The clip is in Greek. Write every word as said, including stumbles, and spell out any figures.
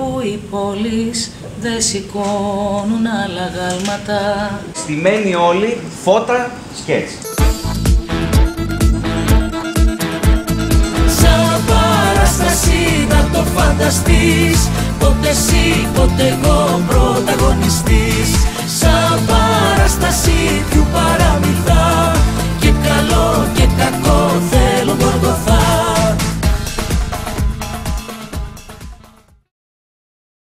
που οι πόλεις δεν σηκώνουν άλλα γάλματα. Στημένοι όλοι, φώτα, σκέτς. Σαν παράσταση να το φανταστείς, πότε εσύ, πότε εγώ πρωταγωνιστής. Σαν παράσταση του παραμυθά